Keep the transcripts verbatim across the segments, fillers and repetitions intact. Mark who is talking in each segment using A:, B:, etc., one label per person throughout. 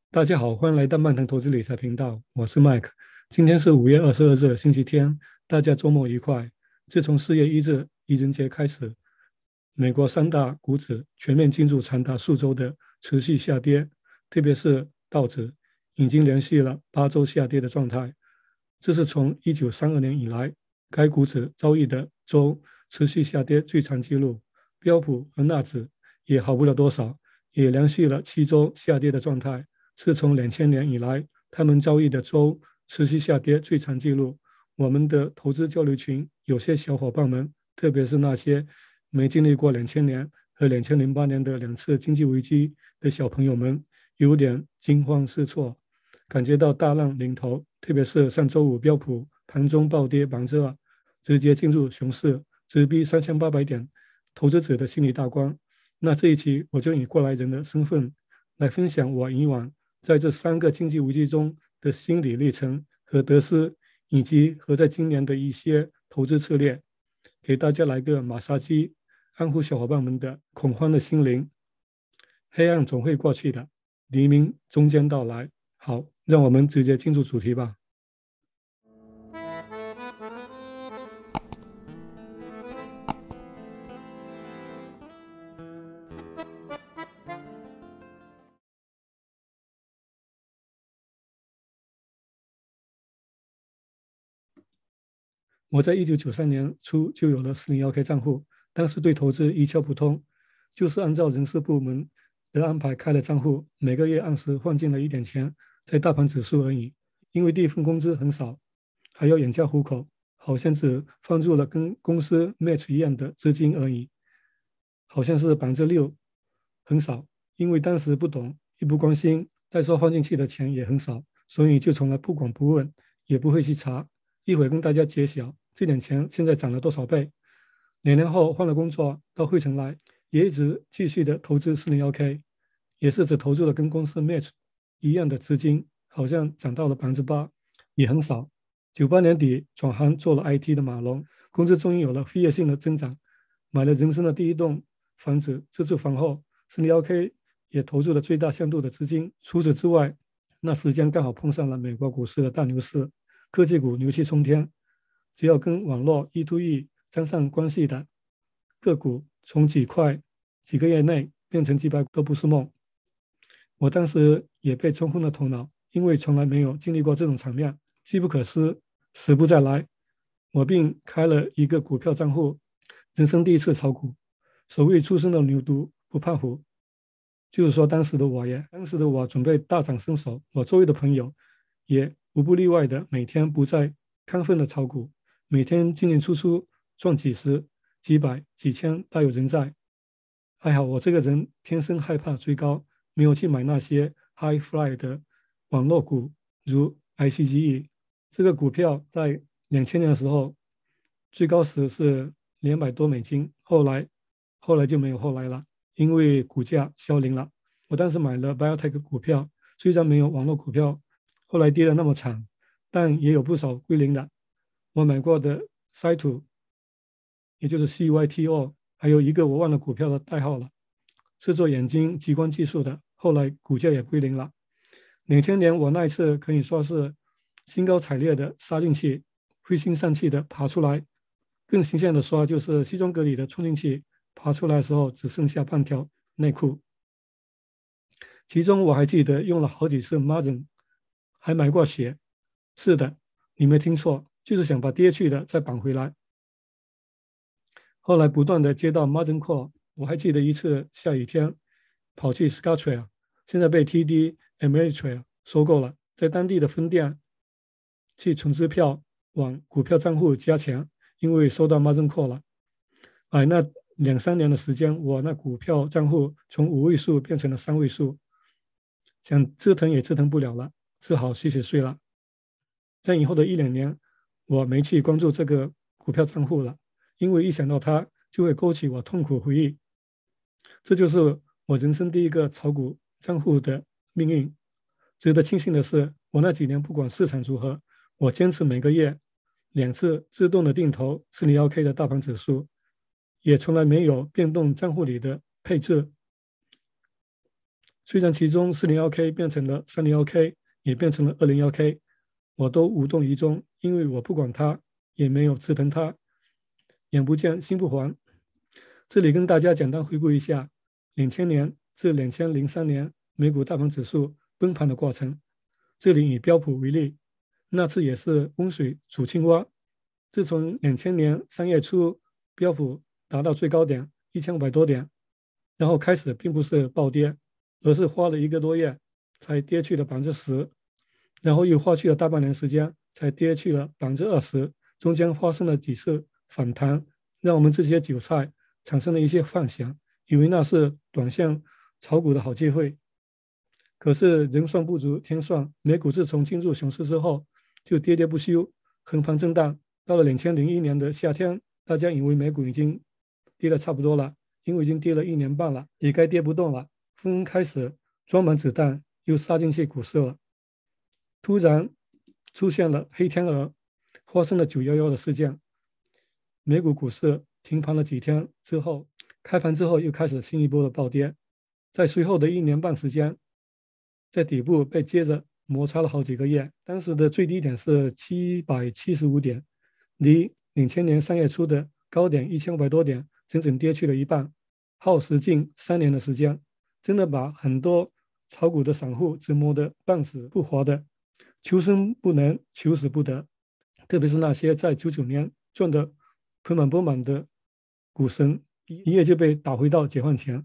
A: 大家好，欢迎来到曼腾投资理财频道，我是 Mike。今天是五月二十二日，星期天，大家周末愉快。自从四月一日愚人节开始，美国三大股指全面进入长达数周的持续下跌，特别是道指已经连续了八周下跌的状态，这是从一九三二年以来该股指遭遇的周持续下跌最长纪录。标普和纳指也好不了多少，也连续了七周下跌的状态。是从两千年以来，他们遭遇的周持续下跌最长纪录。我们的投资交流群有些小伙伴们，特别是那些没经历过两千年和两千零八年的两次经济危机的小朋友们，有点惊慌失措，感觉到大浪临头。特别是上周五标普盘中暴跌百分之二，直接进入熊市，直逼三千八百点，投资者的心理大关。那这一期我就以过来人的身份来分享我以往在这三个经济危机中的心理历程和得失，以及和在今年的一些投资策略，给大家来个马杀鸡，安抚小伙伴们的恐慌的心灵。黑暗总会过去的，黎明终将到来。好，让我们直接进入主题吧。我在一九九三年初就有了四零一 k 账户，当时对投资一窍不通，就是按照人事部门的安排开了账户，每个月按时放进了一点钱在大盘指数而已。因为第一份工资很少，还要养家糊口，好像只放入了跟公司 match 一样的资金而已，好像是百分之六，很少。因为当时不懂，也不关心，再说放进去的钱也很少，所以就从来不管不问，也不会去查。一会儿跟大家揭晓这点钱现在涨了多少倍。两年后换了工作，到汇成来，也一直继续的投资四零一 k， 也是只投入了跟公司 match 一样的资金，好像涨到了百分之八，也很少。九八年底转行做了 I T 的马龙，工资终于有了飞跃性的增长，买了人生的第一栋房子，自住房后，四零一 k 也投入了最大限度的资金。除此之外，那时间刚好碰上了美国股市的大牛市，科技股牛气冲天，只要跟网络 E to E 沾上关系的个股，从几块几个月内变成几百都不是梦。我当时也被冲昏了头脑，因为从来没有经历过这种场面，机不可失，时不再来。我并开了一个股票账户，人生第一次炒股。所谓初生的牛犊不怕虎，就是说当时的我也，当时的我准备大展身手，我周围的朋友也无不例外的每天不再亢奋的炒股，每天进进出出赚几十、几百、几千大有人在。还好我这个人天生害怕追高，没有去买那些 high fly 的网络股，如 I C G E 这个股票在两千年的时候最高时是两百多美金，后来后来就没有后来了，因为股价消零了。我当时买了 biotech 股票，虽然没有网络股票后来跌得那么惨，但也有不少归零的。我买过的 Cyto， 也就是 C Y T O， 还有一个我忘了股票的代号了，是做眼睛激光技术的，后来股价也归零了。两千年我那一次可以说是兴高采烈的杀进去，灰心丧气的爬出来。更形象的说，就是西装革履的冲进去，爬出来的时候只剩下半条内裤。其中我还记得用了好几次 margin， 还买过血。是的，你没听错，就是想把跌去的再绑回来。后来不断的接到 margin call， 我还记得一次下雨天跑去 Scotia， 现在被 T D Ameritrade 收购了，在当地的分店去存支票往股票账户加钱，因为收到 margin call 了。哎，那两三年的时间，我那股票账户从五位数变成了三位数，想折腾也折腾不了了，只好洗洗睡了。在以后的一两年，我没去关注这个股票账户了，因为一想到它就会勾起我痛苦回忆。这就是我人生第一个炒股账户的命运。值得庆幸的是，我那几年不管市场如何，我坚持每个月两次自动的定投四零一 k 的大盘指数，也从来没有变动账户里的配置。 虽然其中四零一 K 变成了三零一 K， 也变成了二零一 K， 我都无动于衷，因为我不管它，也没有折腾它，眼不见心不烦。这里跟大家简单回顾一下两千年至两千零三年美股大盘指数崩盘的过程。这里以标普为例，那次也是温水煮青蛙。自从两千年三月初标普达到最高点一千五百多点，然后开始并不是暴跌，而是花了一个多月才跌去了百分之十，然后又花去了大半年时间才跌去了百分之二十，中间发生了几次反弹，让我们这些韭菜产生了一些幻想，以为那是短线炒股的好机会。可是人算不如天算，美股自从进入熊市之后就跌跌不休，横盘震荡。到了二零零一年的夏天，大家以为美股已经跌得差不多了，因为已经跌了一年半了，也该跌不动了，纷纷开始装满子弹，又杀进去股市了。突然出现了黑天鹅，发生了九一一的事件，美股股市停盘了几天之后，开盘之后又开始新一波的暴跌，在随后的一年半时间，在底部被接着摩擦了好几个月，当时的最低点是七百七十五点，离两千年三月初的高点一千五百多点整整跌去了一半，耗时近三年的时间，真的把很多炒股的散户折磨得半死不活的，求生不能，求死不得。特别是那些在九九年赚得盆满钵满的股神，一夜就被打回到解放前。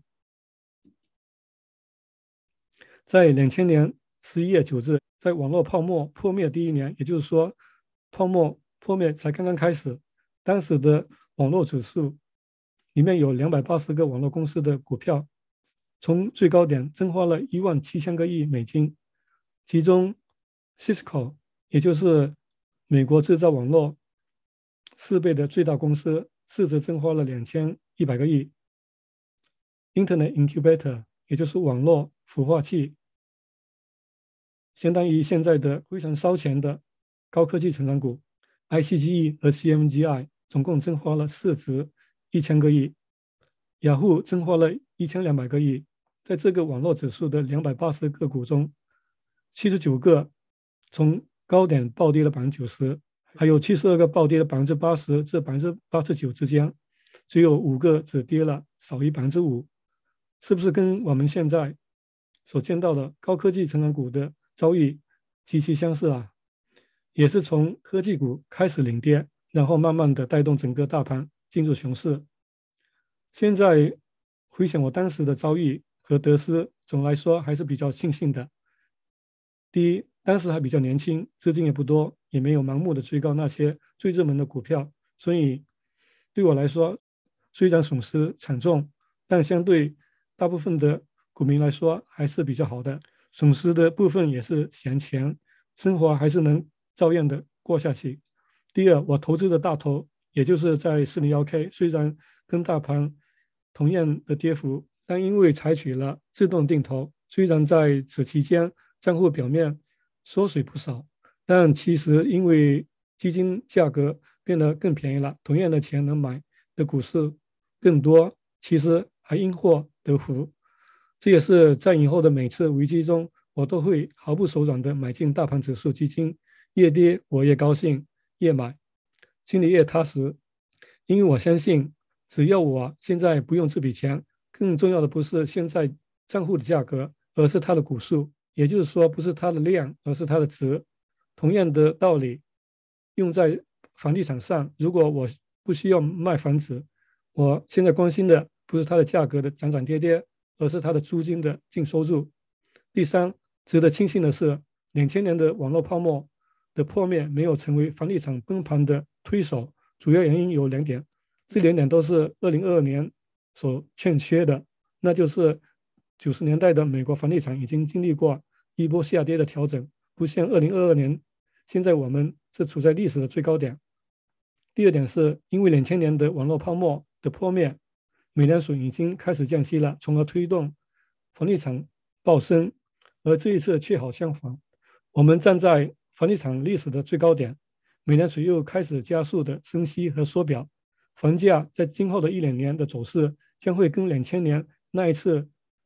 A: 在两千年十一月九日，在网络泡沫破灭第一年，也就是说，泡沫破灭才刚刚开始，当时的网络指数里面有两百八十个网络公司的股票，从最高点蒸发了一万七千个亿美金，其中 Cisco 也就是美国制造网络设备的最大公司，市值蒸发了两千一百个亿。Internet Incubator 也就是网络孵化器，相当于现在的非常烧钱的高科技成长股 I C G E 和 C M G I 总共蒸发了市值一千个亿，雅虎蒸发了一千两百个亿。在这个网络指数的两百八十个股中，七十九个从高点暴跌了百分之九十，还有七十二个暴跌了百分之八十至百分之八十九之间，只有五个只跌了少于百分之五，是不是跟我们现在所见到的高科技成长股的遭遇极其相似啊？也是从科技股开始领跌，然后慢慢的带动整个大盘进入熊市。现在回想我当时的遭遇和得失，总来说还是比较庆幸的。第一，当时还比较年轻，资金也不多，也没有盲目的追高那些最热门的股票，所以对我来说，虽然损失惨重，但相对大部分的股民来说还是比较好的。损失的部分也是闲钱，生活还是能照样的过下去。第二，我投资的大头，也就是在四零一 K， 虽然跟大盘同样的跌幅，但因为采取了自动定投，虽然在此期间账户表面缩水不少，但其实因为基金价格变得更便宜了，同样的钱能买的股市更多，其实还因祸得福。这也是在以后的每次危机中，我都会毫不手软的买进大盘指数基金，越跌我越高兴，越买心里越踏实，因为我相信，只要我现在不用这笔钱，更重要的不是现在账户的价格，而是它的股数，也就是说，不是它的量，而是它的值。同样的道理，用在房地产上，如果我不需要卖房子，我现在关心的不是它的价格的涨涨跌跌，而是它的租金的净收入。第三，值得庆幸的是，两千年的网络泡沫的破灭没有成为房地产崩盘的推手，主要原因有两点，这两点都是二零二二年所欠缺的，那就是九十年代的美国房地产已经经历过一波下跌的调整，不像二零二二年，现在我们是处在历史的最高点。第二点是因为两千年的网络泡沫的破灭，美联储已经开始降息了，从而推动房地产暴升，而这一次却好相反，我们站在房地产历史的最高点，美联储又开始加速的升息和缩表，房价在今后的一两年的走势将会跟两千年那一次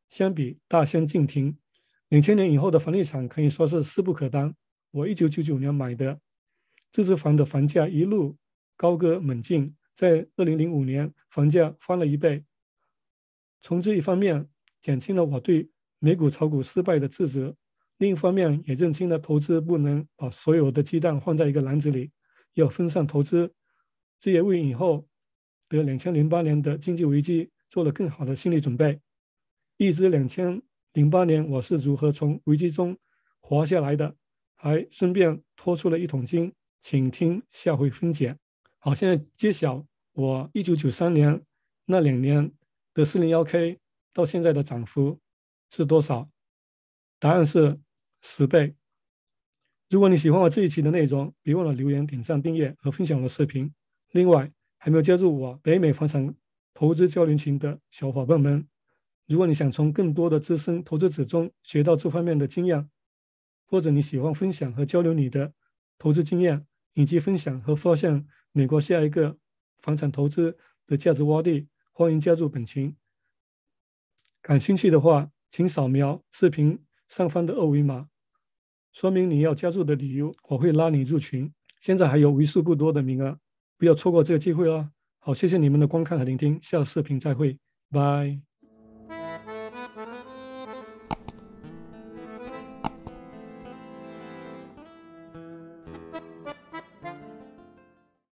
A: 相比大相径庭。两千年以后的房地产可以说是势不可当。我一九九九年买的自治房的房价一路高歌猛进，在二零零五年房价翻了一倍。从这一方面减轻了我对美股炒股失败的自责，另一方面也认清了投资不能把所有的鸡蛋放在一个篮子里，要分散投资。这也为以后的两千零八年的经济危机做了更好的心理准备。预知两千零八年我是如何从危机中活下来的，还顺便拖出了一桶金，请听下回分解。好，现在揭晓我一九九三年那两年的四零一 K 到现在的涨幅是多少？答案是十倍。如果你喜欢我这一期的内容，别忘了留言、点赞、订阅和分享我的视频。另外，还没有加入我北美房产投资交流群的小伙伴们，如果你想从更多的资深投资者中学到这方面的经验，或者你喜欢分享和交流你的投资经验，以及分享和发现美国下一个房产投资的价值洼地，欢迎加入本群。感兴趣的话，请扫描视频上方的二维码，说明你要加入的理由，我会拉你入群。现在还有为数不多的名额，不要错过这个机会哦。好，谢谢你们的观看和聆听，下视频再会，拜。